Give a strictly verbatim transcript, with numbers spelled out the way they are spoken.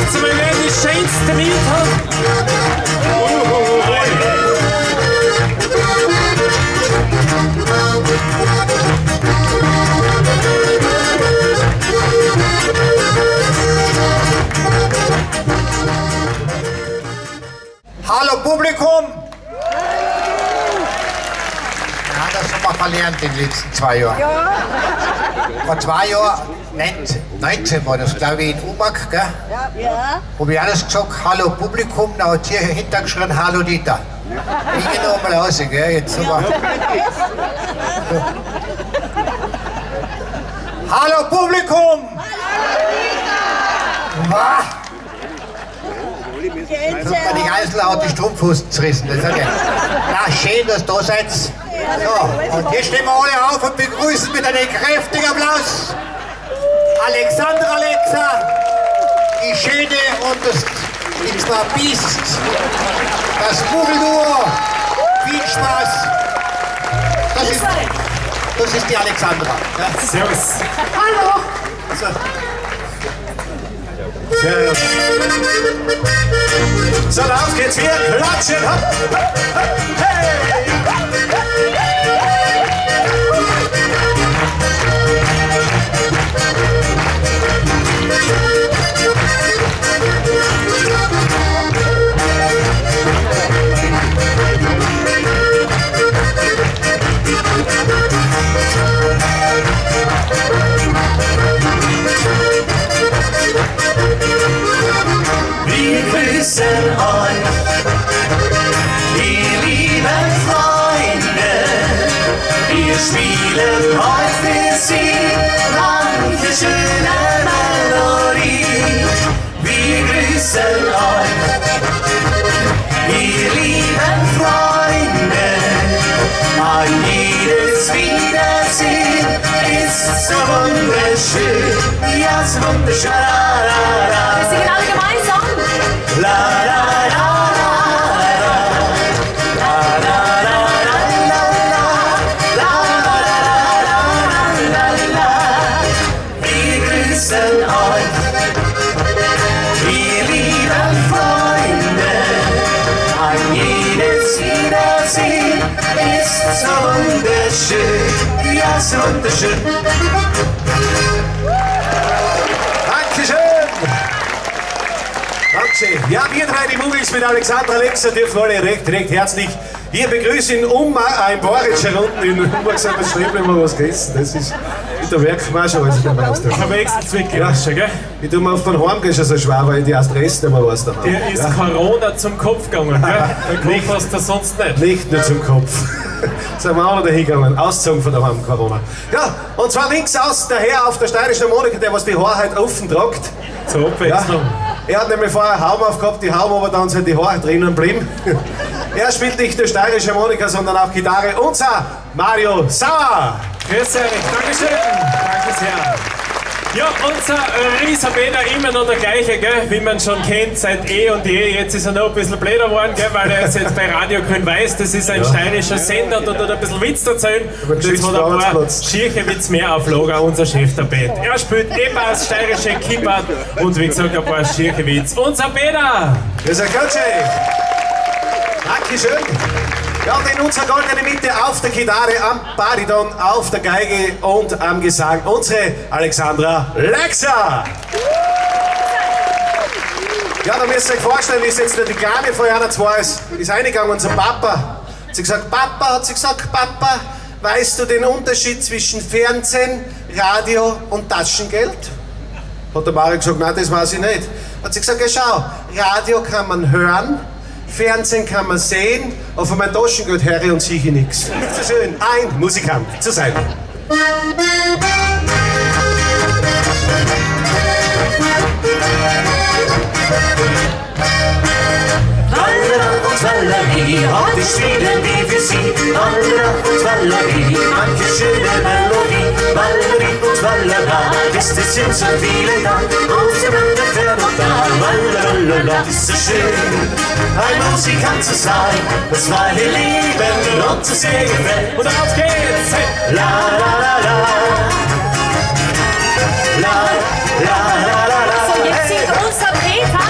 jetzt mal, wer die schönste Lied hat. Hallo Publikum! Ja, das haben wir verlernt in den letzten zwei Jahren. Ja. Vor zwei Jahren, neunzehn war das, glaube ich, in Umag, gell? Ja. Habe ich alles gesagt, hallo Publikum, da hat hier hinter geschrien, hallo Dieter. Ich gehe noch mal raus, gell? Jetzt ja. Aber. Hallo Publikum! Hallo Dieter! Die Eisler hat die Strumpfhosen zerrissen. Das hat ja. Na, schön, dass du da seid. So, und hier stehen wir alle auf und begrüßen mit einem kräftigen Applaus Alexandra Alexa, die Schöne und das die zwei Biest, das Mugl-Duo. Viel Spaß. Das ist, das ist die Alexandra. Ja. Servus. Hallo. So. Servus. So, auf geht's, wir klatschen. Hey! Wir grüßen euch, ihr lieben Freunde. Wir spielen heute für Sie manche schöne Melodie. Wir grüßen euch, ihr lieben Freunde. Ein jedes Wiedersehen ist so wunderschön, ja so wunderschön. Wir singen alle gemeinsam. La la la la la la la la la la. Wir grüßen euch, ihr lieben Freunde. Ein jedes Wiedersehen ist so wunderschön, ja so wunderschön. Ja, wir drei, die Mugls mit Alexandra Alexa, dürfen alle recht, recht herzlich hier begrüßen in Umma, äh, in Porec herunten. In Umma gesagt, das Schreiben haben wir was gegessen. Das ist mit der Werkflasche, also der Meister. Ich habe extra zurückgelassen, gell? Ich tue mir auf den Heim gehen schon so schwer, weil ich die erst Rest nicht mehr weiß daheim. Der ist ja. Corona zum Kopf gegangen, gell? Der Kopf nicht, hast du sonst nicht. Nicht nur zum Kopf. Sind wir auch noch dahin gegangen, ausgezogen von daheim, Corona. Ja, und zwar links aus der Herr auf der steirischen Harmonika, der was die Haare halt offen tragt. Zur Abwechslung. Ja. Er hat nämlich vorher einen Haum aufgehabt, die Haum, aber dann sind die Haare drinnen blieben. Er spielt nicht nur steirische Harmonika, sondern auch Gitarre. Unser Mario Sauer. Grüß euch, Dankeschön. Danke sehr. Ja, unser Reise immer noch der gleiche, gell? Wie man schon kennt, seit eh und je. Jetzt ist er noch ein bisschen blöder geworden, gell? Weil er ist jetzt bei Radio Grün-Weiß, das ist ein ja. steirischer Sender, und hat ein bisschen Witz erzählen. Und jetzt hat er ein paar schierche Witz mehr auf Lager, unser Chef der Band. Er spielt E-Bass, steirische Keyboard und wie gesagt ein paar schierche Witz. Unser Peter! Das ist ein Coach. Dankeschön. Ja, und in unserer goldenen Mitte auf der Gitarre, am Bariton, auf der Geige und am Gesang unsere Alexandra Alexa. Ja, da müsst ihr euch vorstellen, ist jetzt die Kleine von einer zwei ist, ist eingegangen, unser Papa. Hat sie gesagt, Papa, hat sie gesagt, Papa, weißt du den Unterschied zwischen Fernsehen, Radio und Taschengeld? Hat der Mario gesagt, nein, das weiß ich nicht. Hat sie gesagt, ja schau, Radio kann man hören, Fernsehen kann man sehen, aber von meinem Taschengeld höre ich und sehe ich nichts. So schön, ein Musikant zu sein. und Valerie, heute spielen wir für Sie. Wallera und Valerie, manche schöne Melodie. Valerie und Wallera, ist es sind so viele da. Auseinander fern und da, Wallerolala, ist so schön. Ein Musikant zu sein, das meine Lieben und zu sehen gefällt. Und auf geht's, hey. La la la la. La la la la la. So, jetzt singt unser Peter.